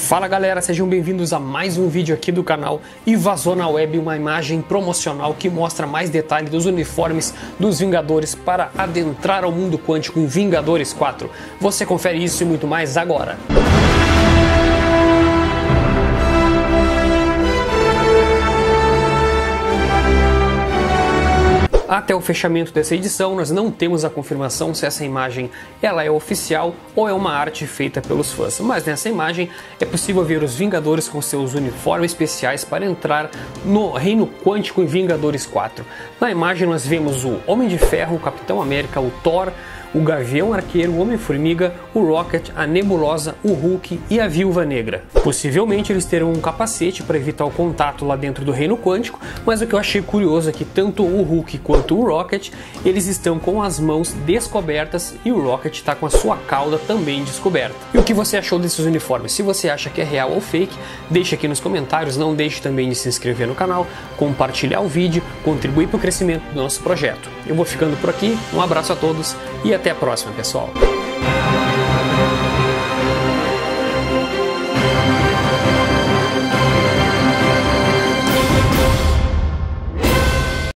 Fala galera, sejam bem-vindos a mais um vídeo aqui do canal. E vazou na web uma imagem promocional que mostra mais detalhes dos uniformes dos Vingadores para adentrar ao mundo quântico em Vingadores 4. Você confere isso e muito mais agora. Até o fechamento dessa edição, nós não temos a confirmação se essa imagem ela é oficial ou é uma arte feita pelos fãs. Mas nessa imagem é possível ver os Vingadores com seus uniformes especiais para entrar no Reino Quântico em Vingadores 4. Na imagem nós vemos o Homem de Ferro, o Capitão América, o Thor, o Gavião Arqueiro, o Homem-Formiga, o Rocket, a Nebulosa, o Hulk e a Viúva Negra. Possivelmente eles terão um capacete para evitar o contato lá dentro do Reino Quântico, mas o que eu achei curioso é que tanto o Hulk quanto o Rocket, eles estão com as mãos descobertas e o Rocket está com a sua cauda também descoberta. E o que você achou desses uniformes? Se você acha que é real ou fake, deixe aqui nos comentários, não deixe também de se inscrever no canal, compartilhar o vídeo, contribuir para o crescimento do nosso projeto. Eu vou ficando por aqui, um abraço a todos e até a próxima, pessoal!